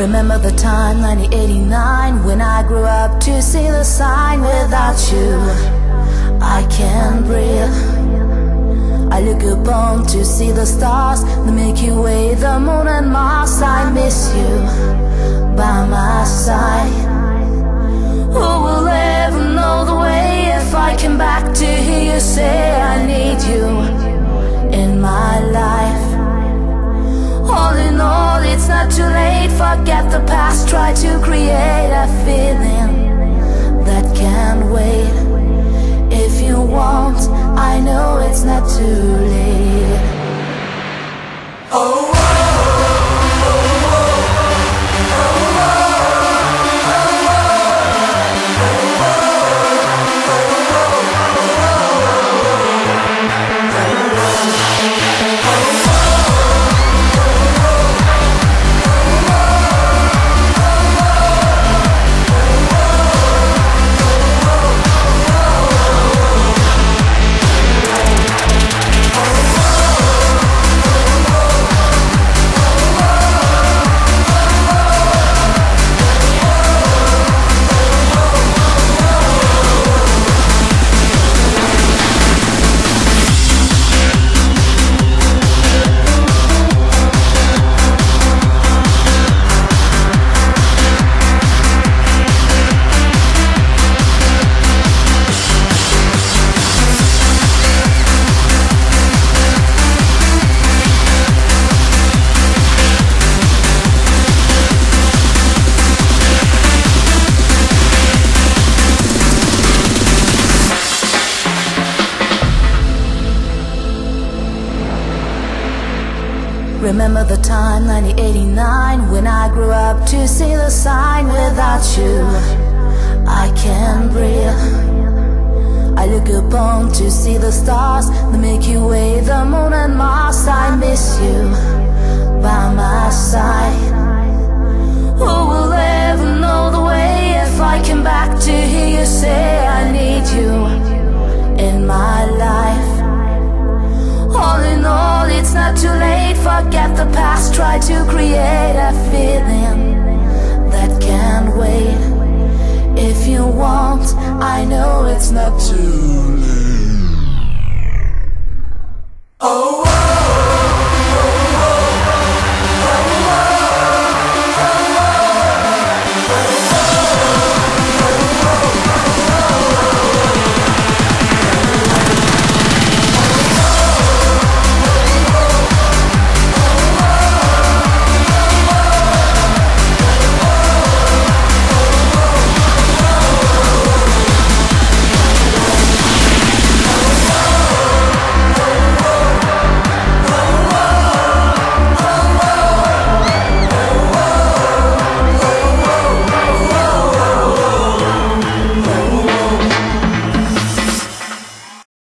Remember the time, 1989, when I grew up to see the sign. Without you, I can't breathe. I look upon to see the stars, the Milky Way, the moon and Mars. I miss you by my side. Who will ever know the way if I came back to hear you say I need you in my life? All in all, it's not too late. Forget the past, try to create a feeling that can't wait. If you want, I know it's not too late. Oh, remember the time, 1989, when I grew up to see the sign. Without you, I can't breathe. I look upon to see the stars, the Milky Way, the moon and Mars. I miss you by my side. Who will ever know the way if I came back to hear you say I need you in my life? All in all, it's not too late. Forget the past, try to create a feeling that can't wait. If you want,